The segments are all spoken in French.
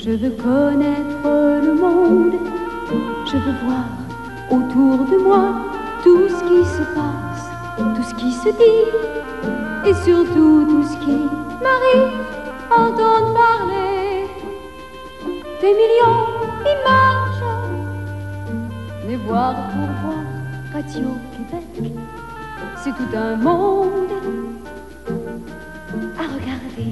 Je veux connaître le monde, je veux voir autour de moi tout ce qui se passe, tout ce qui se dit, et surtout tout ce qui m'arrive, entendre parler des millions d'images, les voir pour voir, Radio Québec, c'est tout un monde à regarder.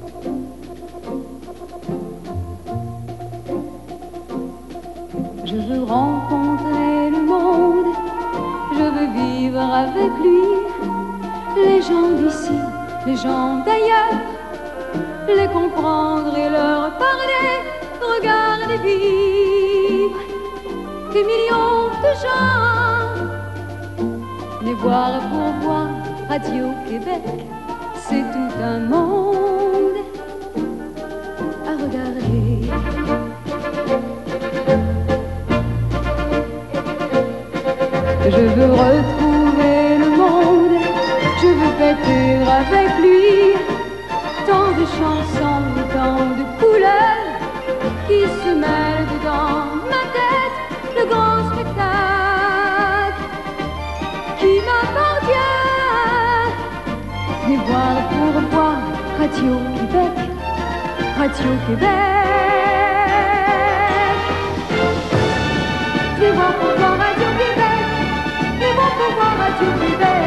Je veux rencontrer le monde, je veux vivre avec lui, les gens d'ici, les gens d'ailleurs, les comprendre et leur parler, regarder vivre des millions de gens, les voir pour voir, Radio Québec, c'est tout un monde à regarder. Je veux retrouver le monde, je veux fêter avec lui tant de chansons, tant de couleurs qui se mêlent dans ma tête, le grand spectacle qui m'appartient. Les voir pour voir, Radio Québec, Radio Québec. Les voir pour voir, Radio Québec. Les voir pour voir, Radio Québec.